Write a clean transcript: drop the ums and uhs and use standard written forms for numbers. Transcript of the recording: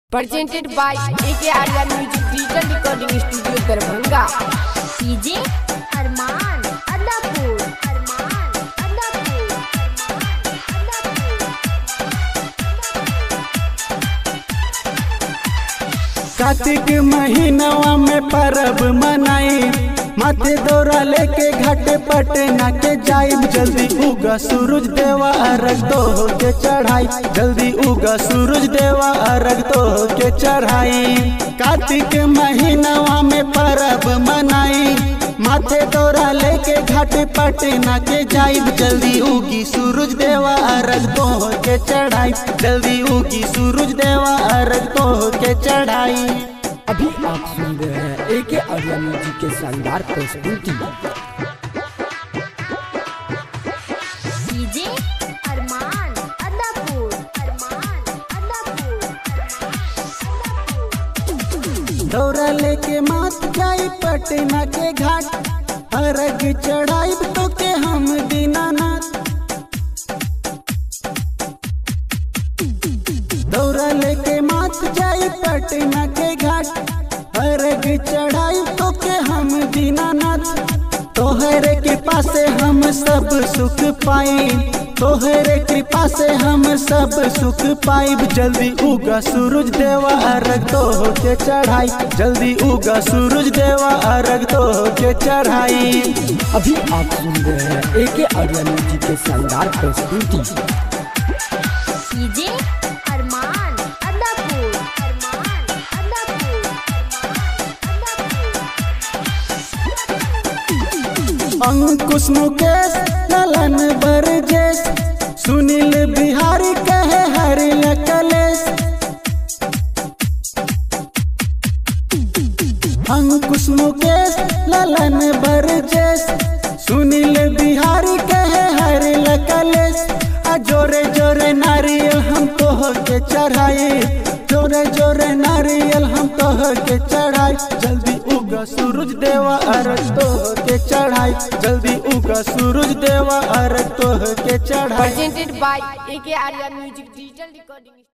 presented by AKR Music Digital Recording Studio Darbhanga। DJ Arman Allahpur Kartik महीनवा में परब मनाई, माथे दौरा लेके घाटे पटना के जाइब। जल्दी उगा सूरज देवा अर्घ तो के चढ़ाई, जल्दी उगा सूरज देवा अर्घ तो के चढ़ाई। कार्तिक महीनवा में परब मनाई, माथे दौरा लेके घाटे पटना के जाइब। जल्दी उगी सूरज देवा अर्घ तो के चढ़ाई, जल्दी उगी सूरज देवा अर्घ तो के चढ़ाई। अभी आप सुन रहे हैं AKR म्यूजिक के शानदार प्रस्तुति। डीजे अरमान अल्लाहपुर दौरा लेके माथ जाई पटना के घाट, अर्घ चढ़ाई तो के हम दीनानाथ। दौरा लेके माथ जाई पटना के घाट, अर्घ चढ़ाई तो के हम दीनानाथ। तोहरे कृपा से हम सब सुख पाई, तोहरे कृपा से हम सब सुख पाइब। जल्दी उगा सूरज देवा अर्घ तो के चढ़ाई, जल्दी उगा सूरज देवा अर्घ तो के चढ़ाई। अभी आप सुन रहे हैं AKR म्यूजिक के शानदार प्रस्तुति। डीजे अरमान अल्लाहपुर अंकुश मुकेश ललन बरजेश, सुनील बिहारी कहे हरि कलेश। अंकुश मुकेश ललन बरजेश, सुनील बिहारी कहे हरि कलेश। जोरे जोरे नारियल हम तोह के चढ़ाई, जोरे जोरे नारियल हम तोह के चढ़ाई। जल्दी उगा सूरज देवा अर्घ तोह के चढ़ाई, जल्दी उगा सूरज देवा अर्घ तोह के चढ़ाई। Presented by AKR Music Digital Recording।